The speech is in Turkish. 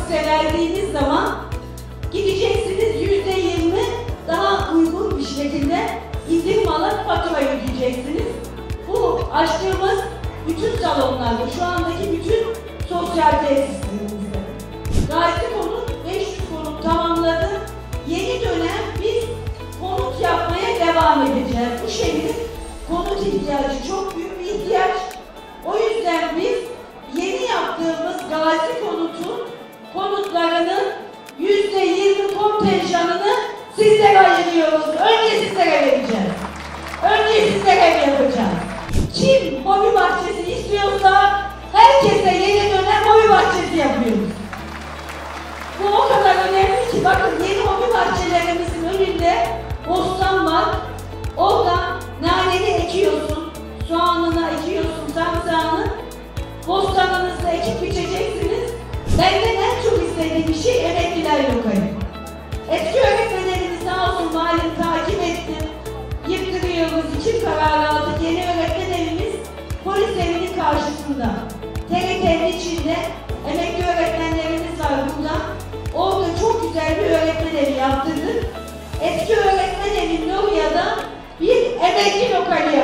taksiye verdiğiniz zaman gideceksiniz %20 daha uygun bir şekilde indirim alıp fatura ödeyeceksiniz. Bu açtığımız bütün salonlarda, şu andaki bütün sosyal tesislerimizde. Gazi Konut 500 konut tamamladı. Yeni dönem biz konut yapmaya devam edeceğiz. Bu şehrin konut ihtiyacı çok büyük bir ihtiyaç. O yüzden biz yeni yaptığımız Gazi Konut'un konutlarının %20 kontenjanını sizlere ayırıyoruz. Önce sizlere vereceğiz. Önce sizlere yapacağız. Kim hobi bahçesi istiyorsa herkese yeni dönem hobi bahçesi yapıyoruz. Bu o kadar önemli ki bakın yeni hobi bahçelerimizin önünde bostan var. Orada naneni ekiyorsun, soğanını ekiyorsun, sarımsağını bostanınızda ekip biçeceksiniz. Benden en çok istediğim şey emekliler lokali. Eski öğretmenlerimiz sağ olsun malum takip etti. Yıktırıyoruz, için kararı aldık. Yeni öğretmen evimiz polis evinin karşısında. TRT'nin içinde emekli öğretmenlerimiz var burada. Orada çok güzel bir öğretmen evi yaptırdık. Eski öğretmen evi Nuriye'de bir emekli lokali